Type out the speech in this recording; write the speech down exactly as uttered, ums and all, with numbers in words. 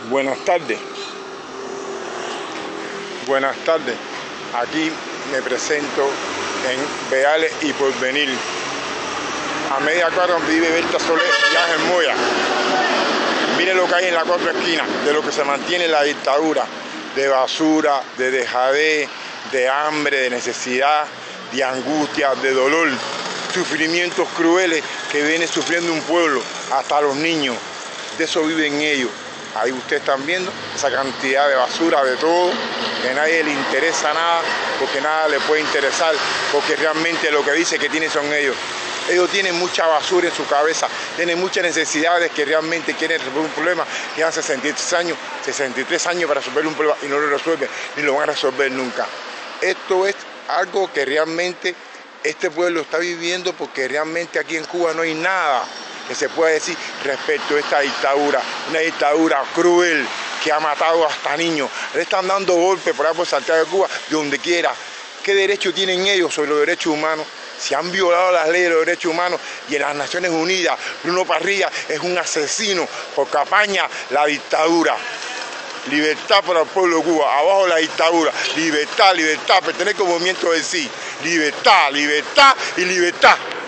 Buenas tardes. Buenas tardes. Aquí me presento en Veales y Porvenir. A media cuadra donde vive Berta Soler y Ángel Moya. Mire lo que hay en las cuatro esquinas, de lo que se mantiene la dictadura, de basura, de dejadez, de hambre, de necesidad, de angustia, de dolor, sufrimientos crueles que viene sufriendo un pueblo, hasta los niños. De eso viven ellos. Ahí ustedes están viendo esa cantidad de basura, de todo, que a nadie le interesa nada, porque nada le puede interesar, porque realmente lo que dice que tienen son ellos. Ellos tienen mucha basura en su cabeza, tienen muchas necesidades que realmente quieren resolver un problema, que llevan sesenta y tres años, sesenta y tres años para resolver un problema y no lo resuelven, ni lo van a resolver nunca. Esto es algo que realmente este pueblo está viviendo, porque realmente aquí en Cuba no hay nada que se pueda decir respecto a esta dictadura, una dictadura cruel que ha matado hasta niños. Le están dando golpes por ahí por Santiago de Cuba, de donde quiera. ¿Qué derecho tienen ellos sobre los derechos humanos? Se han violado las leyes de los derechos humanos, y en las Naciones Unidas Bruno Parrilla es un asesino porque apaña la dictadura. Libertad para el pueblo de Cuba, abajo la dictadura, libertad, libertad, pertenezco al movimiento del sí, libertad, libertad y libertad.